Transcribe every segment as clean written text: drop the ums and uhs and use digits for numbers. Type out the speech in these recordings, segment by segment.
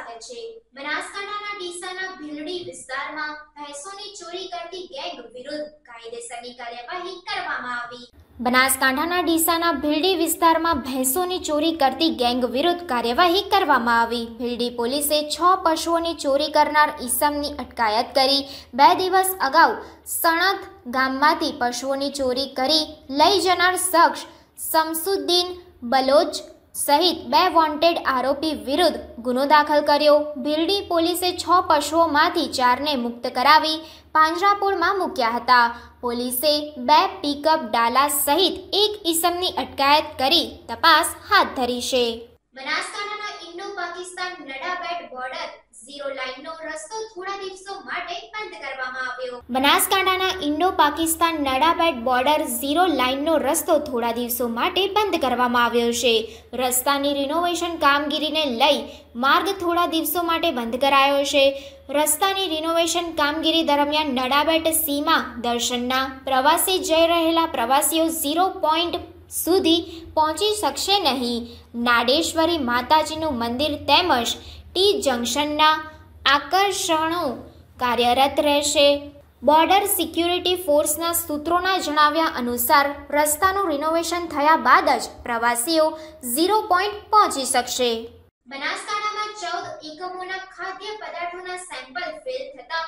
સ્વાગત છે। બનાસકાંઠાના ડીસાના ભીલડી વિસ્તારમાં ભેંસોની ચોરી કરતી ગેંગ વિરુદ્ધ કાયદેસરની કાર્યવાહી કરવામાં આવી। બનાસકાંઠાના ડીસાના ભીલડી વિસ્તારમાં ભેંસોની ચોરી કરતી ગેંગ વિરુદ્ધ કાર્યવાહી કરવામાં આવી। ભીલડી પોલીસે 6 પશુઓની ચોરી કરનાર ઈસમની અટકાયત કરી। 2 દિવસ અગાઉ સણથ ગામમાંથી પશુઓની ચોરી કરી લઈ જનાર શખ્સ શમસુદ્દીન બલોચ સહિત 2 વોન્ટેડ આરોપી વિરુદ્ધ ગુનો દાખલ કર્યો। ભીલડી પોલીસે 6 પશુઓમાંથી 4ને મુક્ત કરાવી પાંજરાપોળમાં મૂક્યા હતા। પોલીસે 2 પિકઅપ ડાલા સહિત 1 ઈસમની અટકાયત કરી તપાસ હાથ ધરી છે। બનાસકાંઠાના ઇન્ડો પાકિસ્તાન નડાબેટ બોર્ડર 0 લાઇનનો રસ્તો થોડા દિવસો માટે બંધ કરવામાં આવ્યો। બનાસકાંઠાના ઇન્ડો પાકિસ્તાન નડાબેટ બોર્ડર 0 લાઇનનો રસ્તો થોડા દિવસો માટે બંધ કરવામાં આવ્યો છે। રસ્તાની રિનોવેશન કામગીરીને લઈ માર્ગ થોડા દિવસો માટે બંધ કરાયો છે। રસ્તાની રિનોવેશન કામગીરી દરમિયાન નડાબેટ સીમા દર્શનના પ્રવાસી જઈ રહેલા પ્રવાસીઓ 0 પોઈન્ટ સુધી પહોંચી શકશે નહીં। નાડેશ્વરી માતાજીનું મંદિર તેમજ ટી જંકશનના આકર્ષણો કાર્યરત રહેશે। બોર્ડર સિક્યુરિટી ફોર્સના સૂત્રોના જણાવ્યા અનુસાર રસ્તાનું રિનોવેશન થયા બાદ જ પ્રવાસીઓ 0 પોઈન્ટ પહોંચી શકશે। બનાસકાંઠામાં 14 એકમોના ખાદ્ય પદાર્થોના સેમ્પલ ફેલ થતા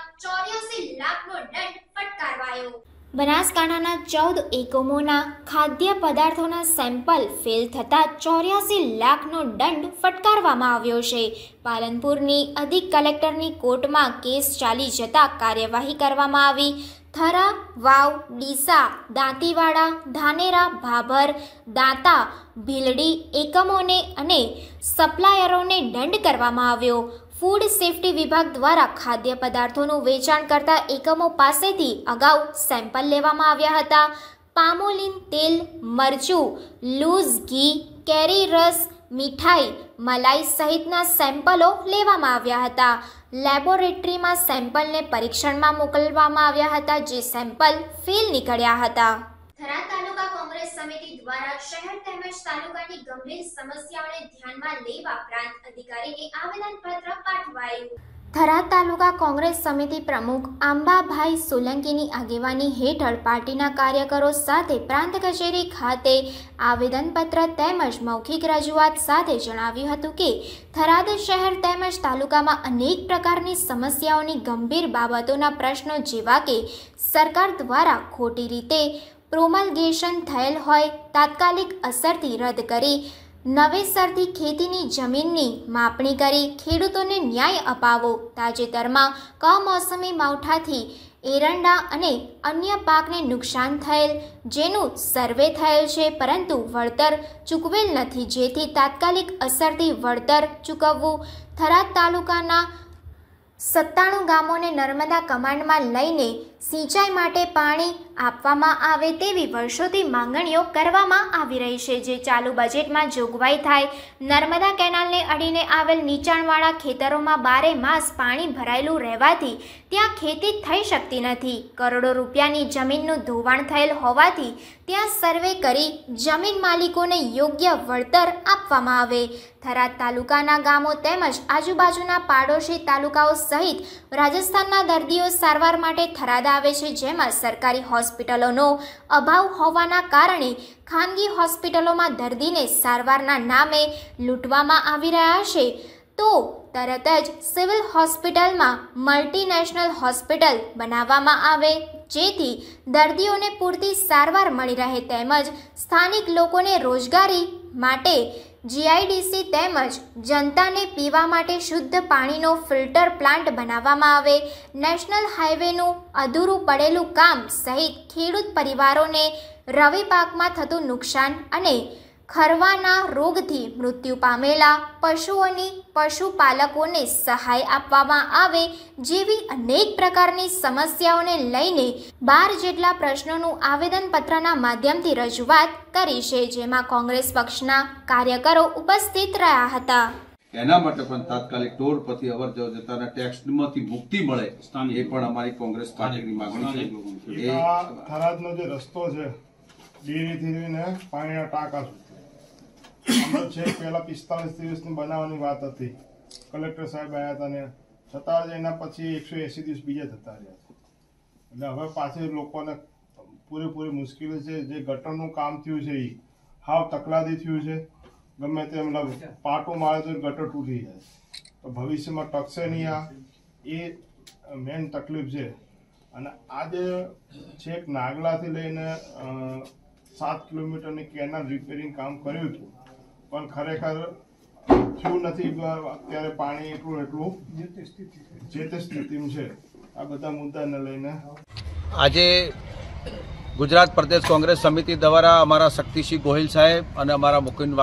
84 લાખનો દંડ ફટકારવાયો। બનાસકાંઠાના 14 એકમોના ખાદ્ય પદાર્થોના સેમ્પલ ફેલ થતા 84 લાખનો દંડ ફટકારવામાં આવ્યો છે। પાલનપુરની અધિક કલેક્ટરની કોર્ટમાં કેસ ચાલી જતા કાર્યવાહી કરવામાં આવી। થરા, વાવ, ડીસા, દાંતીવાડા, ધાનેરા, ભાભર, દાંતા, ભીલડી એકમોને અને સપ્લાયરોને દંડ કરવામાં આવ્યો। ફૂડ સેફ્ટી વિભાગ દ્વારા ખાદ્ય પદાર્થોનું વેચાણ કરતા એકમો પાસેથી અગાઉ સેમ્પલ લેવામાં આવ્યા હતા। પામોલીન તેલ, મરચું, લૂઝ ઘી, કેરી રસ, મીઠાઈ, મલાઈ સહિતના સેમ્પલો લેવામાં આવ્યા હતા। લેબોરેટરીમાં સેમ્પલને પરીક્ષણમાં મોકલવામાં આવ્યા હતા, જે સેમ્પલ ફેલ નીકળ્યા હતા। થરાદ તાલુકા કોંગ્રેસ સમિતિ દ્વારા શહેર તેમજ તાલુકાની ગંભીર સમસ્યાઓને ધ્યાનમાં લેવા પ્રાંત અધિકારીને આવેદનપત્ર પાઠવાયું। થરાદ તાલુકા કોંગ્રેસ સમિતિ પ્રમુખ આંબાભાઈ સોલંકીની આગેવાની હેઠળ પાર્ટીના કાર્યકરો સાથે પ્રાંત કચેરી ખાતે આવેદનપત્ર તેમજ મૌખિક રજૂઆત સાથે જણાવ્યું હતું કે થરાદ શહેર તેમજ તાલુકામાં અનેક પ્રકારની સમસ્યાઓની ગંભીર બાબતોના પ્રશ્નો જેવા કે સરકાર દ્વારા ખોટી રીતે પ્રોમલગેશન થયેલ હોય તાત્કાલિક અસરથી રદ કરી નવેસરથી ખેતીની જમીનની માપણી કરી ખેડૂતોને ન્યાય અપાવો। તાજેતરમાં કમોસમી માવઠાથી એરંડા અને અન્ય પાકને નુકસાન થયેલ જેનું સર્વે થયેલ છે પરંતુ વળતર ચૂકવેલ નથી, જેથી તાત્કાલિક અસરથી વળતર ચૂકવવું। થરાદ તાલુકાના 97 ગામોને નર્મદા કમાન્ડમાં લઈને સિંચાઈ માટે પાણી આપવામાં આવે તેવી વર્ષોથી માંગણીઓ કરવામાં આવી રહી છે, જે ચાલુ બજેટમાં જોગવાઈ થાય। નર્મદા કેનાલને અડીને આવેલ નીચાણવાળા ખેતરોમાં 12 માસ પાણી ભરાયેલું રહેવાથી ત્યાં ખેતી થઈ શકતી નથી। કરોડો રૂપિયાની જમીનનું ધોવાણ થયેલ હોવાથી ત્યાં સર્વે કરી જમીન માલિકોને યોગ્ય વળતર આપવામાં આવે। થરાદ તાલુકાના ગામો તેમજ આજુબાજુના પાડોશી તાલુકાઓ સહિત રાજસ્થાનના દર્દીઓ સારવાર માટે થરાદ આવે છે, જેમાં સરકારી હોસ્પિટલોનો અભાવ હોવાના કારણે ખાનગી હોસ્પિટલોમાં દર્દીને સારવારના નામે લૂંટવામાં આવી રહ્યા છે, તો તરત જ સિવિલ હોસ્પિટલમાં મલ્ટીનેશનલ હોસ્પિટલ બનાવવામાં આવે, જેથી દર્દીઓને પૂરતી સારવાર મળી રહે તેમજ સ્થાનિક લોકોને રોજગારી માટે જીઆઈડીસી તેમજ જનતાને પીવા માટે શુદ્ધ પાણીનો ફિલ્ટર પ્લાન્ટ બનાવવામાં આવે। નેશનલ હાઈવેનું અધૂરું પડેલું કામ સહિત ખેડૂત પરિવારોને રવિ પાકમાં થતું નુકસાન અને ખરવાના રોગથી મૃત્યુ પામેલા પશુઓની પશુપાલકોને સહાય આપવામાં આવે જેવી અનેક પ્રકારની સમસ્યાઓને લઈને 12 જેટલા પ્રશ્નોનું આવેદનપત્રના માધ્યમથી રજૂઆત કરી છે, જેમાં કોંગ્રેસ પક્ષના કાર્યકરો ઉપસ્થિત રહ્યા હતા। એના માટે પણ તાત્કાલિક ટોલ પરથી અવર જવર જતાના ટેક્સમાંથી મુક્તિ મળે એ પણ અમારી કોંગ્રેસ પાર્ટીની માંગણી છે। એ થરાદનો જે રસ્તો છે ડેરીથી લઈને પાણીના ટાંકા સુધી છે, પહેલા 45 દિવસની બનાવવાની વાત હતી, કલેક્ટર સાહેબ આવ્યા હતા ને છતાં એના પછી 180 દિવસ બીજા જતા રહ્યા છે. એટલે હવે પાછી લોકોને પૂરેપૂરી મુશ્કેલી છે. જે ગટરનું કામ થયું છે એ હાવ તકલાદી થયું છે. ગમે તે મતલબ પાટું મારે તો ગટર તૂટી જાય. તો ભવિષ્યમાં ટકશે નહીં. આ એ મેન તકલીફ છે. અને આજે છેક નાગલાથી લઈને 7 કિલોમીટરની કેનાલ રિપેરિંગ કામ કર્યું હતું, પણ ખરેખર થયું નથી. અત્યારે પાણી એટલું જે તે સ્થિતિમાં છે. આ બધા મુદ્દાને લઈને આજે ગુજરાત પ્રદેશ કોંગ્રેસ સમિતિ દ્વારા અમારા શક્તિસિંહ ગોહિલ સાહેબ અને અમારા મુકુંદ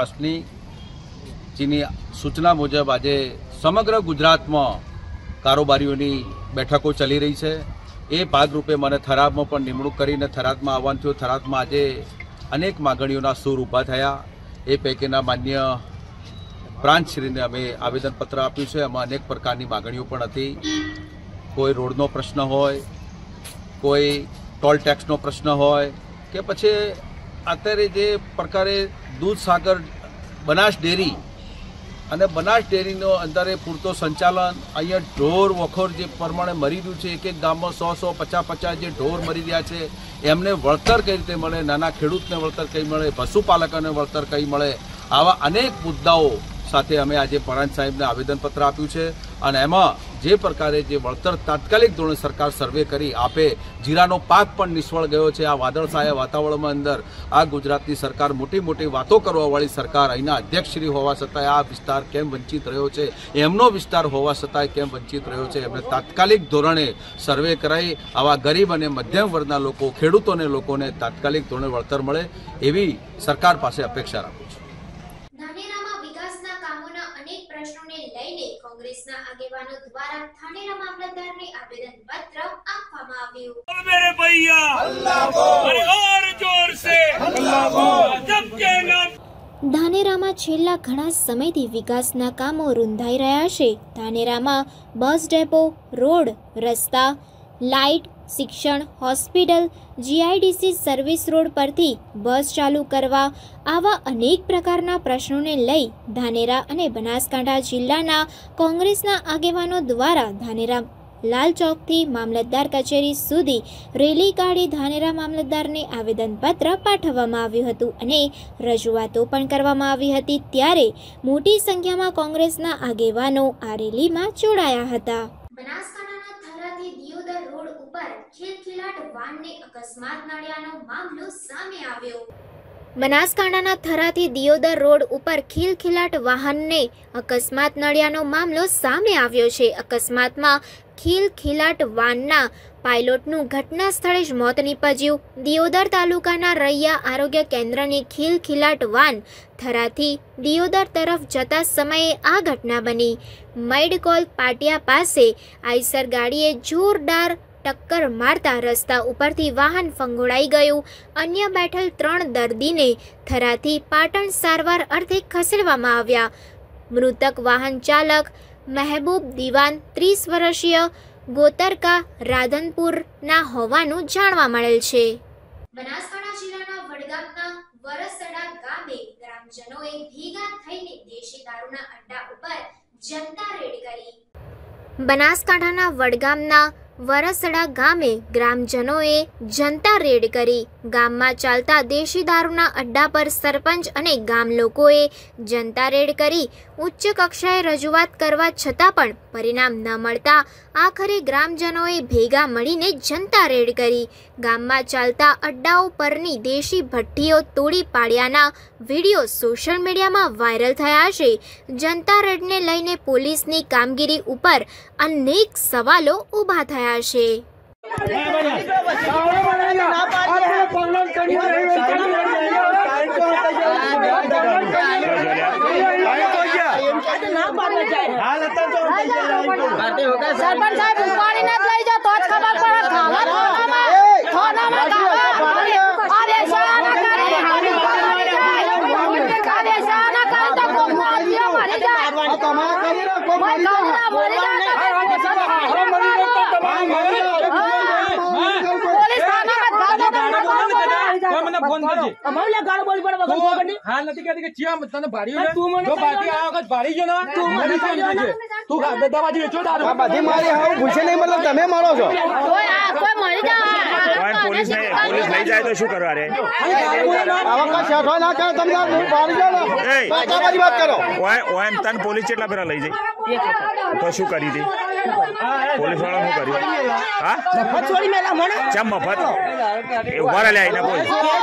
વાસનીજીની સૂચના મુજબ આજે સમગ્ર ગુજરાતમાં કારોબારીઓની બેઠકો ચાલી રહી છે. એ ભાગરૂપે મને થરાદમાં પણ નિમણૂક કરીને થરાદમાં આવવાનું થયું. થરાદમાં આજે અનેક માગણીઓના સૂર ઊભા થયા. એ પૈકીના માન્ય પ્રાંતશ્રીને અમે આવેદનપત્ર આપ્યું છે. એમાં અનેક પ્રકારની માગણીઓ પણ હતી. કોઈ રોડનો પ્રશ્ન હોય, કોઈ ટોલ ટેક્સનો પ્રશ્ન હોય, કે પછી અત્યારે જે પ્રકારે દૂધસાગર બનાસ ડેરી અને બનાસ ડેરીનો અંદરે પૂરતો સંચાલન, અહીંયા ઢોર વખોર જે પ્રમાણે મરી રહ્યું છે, એક એક ગામમાં 100 50 જે ઢોર મરી રહ્યા છે, એમને વળતર કઈ રીતે મળે, નાના ખેડૂતને વળતર કઈ મળે, પશુપાલકોને વળતર કઈ મળે, આવા અનેક મુદ્દાઓ સાથે અમે આજે પરાંત સાહેબને આવેદનપત્ર આપ્યું છે. અને એમાં જે પ્રકારે જે વળતર તાત્કાલિક ધોરણે સરકાર સર્વે કરી આપે. જીરાનો પાક પણ નિષ્ફળ ગયો છે. આ વાદળછાયા વાતાવરણમાં અંદર આ ગુજરાતની સરકાર મોટી મોટી વાતો કરવાવાળી સરકાર, અહીંના અધ્યક્ષશ્રી હોવા છતાંય આ વિસ્તાર કેમ વંચિત રહ્યો છે, એમનો વિસ્તાર હોવા છતાંય કેમ વંચિત રહ્યો છે, એમને તાત્કાલિક ધોરણે સર્વે કરાવી આવા ગરીબ અને મધ્યમ વર્ગના લોકો, ખેડૂતોને લોકોને તાત્કાલિક ધોરણે વળતર મળે એવી સરકાર પાસે અપેક્ષા રાખું છું. ધાનેરામાં વિકાસના કામોના અનેક પ્રશ્નોને લઈને કોંગ્રેસના આગેવાનો દ્વારા ધાનેરા મામલતદારને આવેદનપત્ર આપવામાં આવ્યું. मेरे भैया अल्लाह अरे और जोर से अल्लाह जब के नाम. ધાનેરામાં છેલ્લા ઘણા સમયથી વિકાસના કામો રૂંધાઈ રહ્યા છે. ધાનેરામાં બસ ડેપો, રોડ, રસ્તા, લાઇટ, શિક્ષણ, હોસ્પિટલ, જીઆઈડીસી સર્વિસ રોડ પરથી બસ ચાલુ કરવા, આવા અનેક પ્રકારના પ્રશ્નોને લઈ ધાનેરા અને બનાસકાંઠા જિલ્લાના કોંગ્રેસના આગેવાનો દ્વારા ધાનેરા લાલ ચોકથી મામલતદાર કચેરી સુધી રેલી કાઢી ધાનેરા મામલતદારને આવેદનપત્ર પાઠવવામાં આવ્યું હતું અને રજૂઆતો પણ કરવામાં આવી હતી. ત્યારે મોટી સંખ્યામાં કોંગ્રેસના આગેવાનો આ રેલીમાં જોડાયા હતા. બનાસકાંઠાના થરાથી દિયોદર રોડ ઉપર ખિલખિલાટ વાનને અકસ્માત નડ્યાનો મામલો સામે આવ્યો. બનાસકાંઠાના થરાથી દિયોદર રોડ ઉપર ખિલખિલાટ વાહનને અકસ્માત નડ્યાનો મામલો સામે આવ્યો છે. અકસ્માતમાં ખિલખિલાટ વાનના પાયલોટનું ઘટના સ્થળે જ મોત નીપજ્યું. દિયોદર તાલુકાના રૈયા આરોગ્ય કેન્દ્રની ખિલખિલાટ વાન થરાથી દિયોદર તરફ જતા સમયે આ ઘટના બની. મૈડકોલ પાટિયા પાસે આઈસર ગાડીએ જોરદાર ટક્કર મારતા રસ્તા ઉપરથી વાહન ફંગોળાઈ ગયું. અન્ય બેઠેલ 3 દર્દીને થરાથી પાટણ સારવાર અર્થે ખસેડવામાં આવ્યા. મૃતક વાહન ચાલક મહેબૂબ દિવાન 30 વર્ષીય ગોતરકા રાધનપુરના હોવાનું જાણવા મળેલ છે. બનાસકાંઠા જિલ્લાના વડગામના વરસડા ગામે ગ્રામજનોએ ભેગા થઈને દેશી દારૂના અડ્ડા ઉપર જનતા રેડ કરી. બનાસકાંઠાના વડગામના વરસડા ગામે ગ્રામજનોએ જનતા રેડ કરી. ગામમાં ચાલતા દેશી દારૂના અડ્ડા પર સરપંચ અને ગામ લોકોએ જનતા રેડ કરી ઉચ્ચ કક્ષાએ રજૂઆત કરવા છતાં પણ પરિણામ ન મળતા આખરે ગ્રામજનોએ ભેગા મળીને જનતા રેડ કરી. ગામમાં ચાલતા અડ્ડાઓ પરની દેશી ભઠ્ઠીઓ તોડી પાડ્યાના વિડીયો સોશિયલ મીડિયામાં વાયરલ થયા છે. જનતા રેડને લઈને પોલીસની કામગીરી ઉપર અનેક સવાલો ઊભા થયા છે. સરપંચ સાહેબ ઉપાડી ના લઈ જાઓ તો જ ખબર પડે. ખાવા થોડામાં મને ફોન કરજે અમારે ગાળો બોલી પડે વગર ખબર નહીં હા નથી કહેતી કે ચિયા તને ભાડ્યું તું મને જો બાકી આ વખત ભાડી ગયો ને તું મને ફોન કરજે તું દવાજી વેચો દારૂ બધી મારી હાવ ભૂસે નહીં મતલબ તમે મારો છો કોઈ મરી જાય પોલીસ લઈ જાય તો શું કરવા રે આવા શેઠો ના કરે તમને બહાર ગયો ને બધી વાત કરો ઓય તને પોલીસ કેટલા પેલા લઈ જાય તો શું કરી હતી પોલીસ વાળા શું કર્યું હા મફત છોડી મેલા મને ચમ મફત એ ઉભા રે લે આઈને બોલ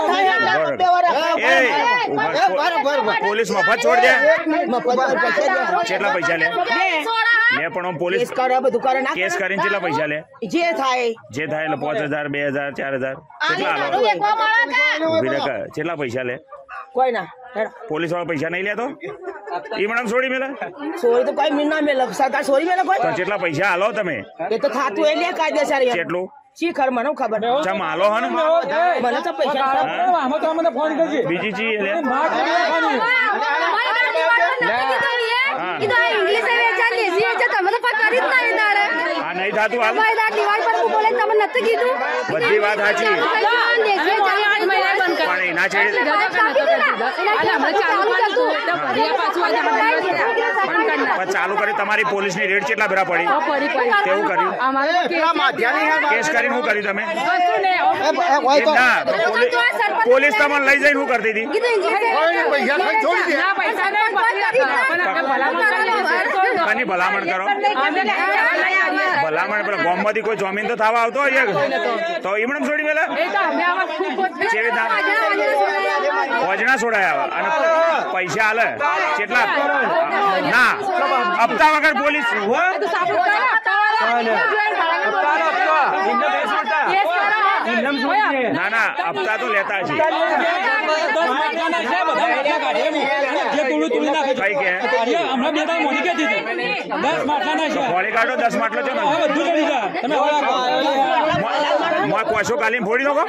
પોલીસ મફત છોડ દે કેટલા પૈસા લે લે પણ પોલીસ કરે બધું કરે ના કેસ કરીને કેટલા પૈસા લે જે થાય એટલે 5000 2000 4000 કેટલા આલો કેટલા પૈસા લે કોઈ ના પોલીસ વાળા પૈસા નહીં લેતો ઈ મને છોડી મેલે સોરી તો કોઈ મીના મેલ સરકાર સોરી મેલ કોઈ તો કેટલા પૈસા આલો તમે એ તો થાતું એ લે કાયદેસર કેટલું શીખર મને ખબર ચમ આલો હન મને તો પૈસા આમાં તો મને ફોન કરજે બીજી ચીજ લે આ નહીં થાતું હાલ બધી વાત સાચી પણ એના છે ચાલુ કરી તમારી પોલીસની રેડ કેટલા ભરા પડી કેવું કર્યું કેસ કરીને શું કર્યું તમે પોલીસ તમને લઈ જઈને શું કરતી હતી કની ભલામણ કરો ભલામણ પેલા ગામમાંથી કોઈ જમીન તો થવા આવતો હોય તો એમણે છોડી પેલા વજણા છોડાયા અને પૈસા હાલે કેટલા ના હપ્તા વગર પોલીસ ના ના હપ્તા તો લેતા છે ગોળી કાઢો 10 માટલો છે કોશો કાલી ફોડી નાખો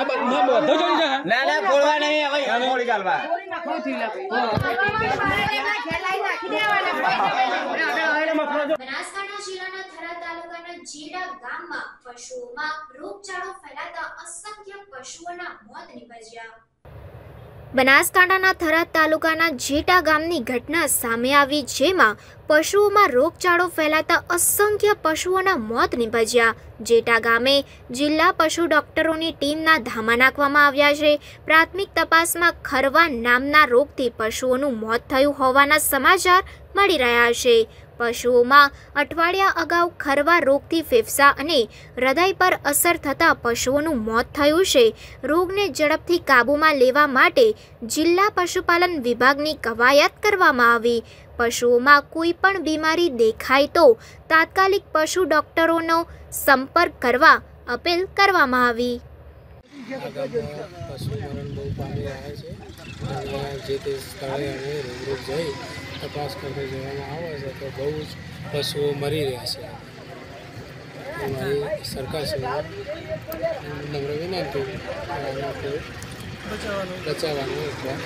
બનાસકાંઠા જિલ્લાના થરા તાલુકાના જેડા ગામમાં પશુઓમાં રોગચાળો ફેલાતા અસંખ્ય પશુઓના મોત નિપજ્યા. બનાસકાંઠાના થરાદ તાલુકાના જેટા ગામની ઘટના સામે આવી, જેમાં પશુઓમાં રોગચાળો ફેલાતા અસંખ્ય પશુઓના મોત નિપજ્યા. જેટા ગામે જિલ્લા પશુ ડોક્ટરોની ટીમના ધામા નાખવામાં આવ્યા છે. પ્રાથમિક તપાસમાં ખરવા નામના રોગથી પશુઓનું મોત થયું હોવાના સમાચાર મળી રહ્યા છે. પશુઓમાં અઠવાડિયા અગાઉ ખરવા રોગથી ફેફસા અને હૃદય પર અસર થતાં પશુઓનું મોત થયું છે. રોગને ઝડપથી કાબૂમાં લેવા માટે જિલ્લા પશુપાલન વિભાગની કવાયત કરવામાં આવી. પશુઓમાં કોઈ પણ બીમારી દેખાય તો તાત્કાલિક પશુ ડોક્ટરોનો સંપર્ક કરવા અપીલ કરવામાં આવી. પશુ મરણ બહુ પામી રહ્યા છે અને જે તે સ્થળે અમે રૂબરૂ જઈ તપાસ કરતા જવામાં આવે છે તો બહુ જ પશુઓ મરી રહ્યા છે. અમારી સરકાર નમ્ર વિનંતી બચાવવાનું.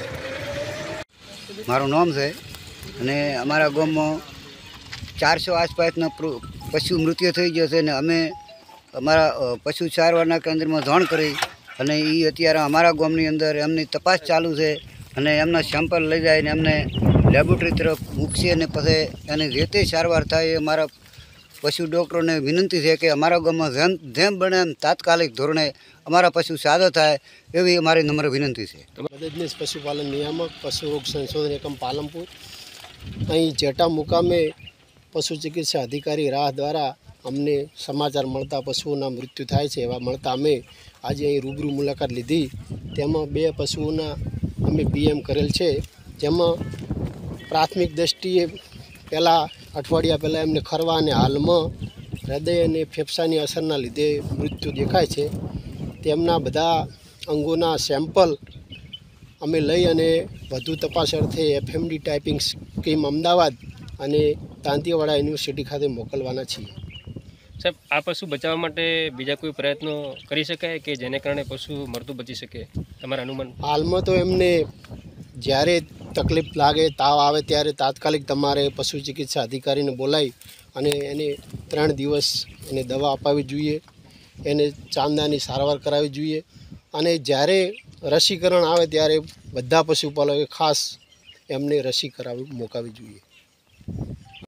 મારું નામ છે અને અમારા ગામમાં 400 આસપાસના પશુ મૃત્યુ થઈ ગયો છે અને અમે અમારા પશુ સારવારના કેન્દ્રમાં જાણ કરી અને એ અત્યારે અમારા ગામની અંદર એમની તપાસ ચાલુ છે અને એમના સેમ્પલ લઈ જાય અને એમને લેબોરેટરી તરફ મૂકશે અને પછી એની જે તે સારવાર થાય એ અમારા પશુ ડૉક્ટરોને વિનંતી છે કે અમારા ગામમાં જેમ બને એમ તાત્કાલિક ધોરણે અમારા પશુ સાજા થાય એવી અમારી નમ્ર વિનંતી છે. મદદનીશ પશુપાલન નિયામક પશુ રોગ સંશોધન એકમ પાલનપુર. અહીં જેટા મુકામે પશુ ચિકિત્સા અધિકારી રાહ દ્વારા અમને સમાચાર મળતા પશુઓના મૃત્યુ થાય છે એવા મળતા અમે આજે અહીં રૂબરૂ મુલાકાત લીધી. તેમાં 2 પશુઓના અમે પીએમ કરેલ છે, જેમાં પ્રાથમિક દૃષ્ટિએ પહેલાં અઠવાડિયા પહેલાં એમને ખરવા અને હાલમાં હૃદય અને ફેફસાની અસરના લીધે મૃત્યુ દેખાય છે. તેમના બધા અંગોના સેમ્પલ અમે લઈ અને વધુ તપાસ અર્થે એફએમડી ટાઈપિંગ સ્કીમ અમદાવાદ અને તાંતિયાવાડા યુનિવર્સિટી ખાતે મોકલવાના છીએ. સાહેબ, આ પશુ બચાવવા માટે બીજા કોઈ પ્રયત્નો કરી શકાય કે જેને કારણે પશુ મરતું બચી શકે, તમારા અનુમાન? હાલમાં તો એમને જ્યારે તકલીફ લાગે, તાવ આવે ત્યારે તાત્કાલિક તમારે પશુ ચિકિત્સા અધિકારીને બોલાવી અને એને 3 દિવસ એને દવા અપાવવી જોઈએ, એને ચાંદાની સારવાર કરાવવી જોઈએ અને જ્યારે રસીકરણ આવે ત્યારે બધા પશુપાલકોએ ખાસ એમને રસી કરાવી મુકાવવી જોઈએ.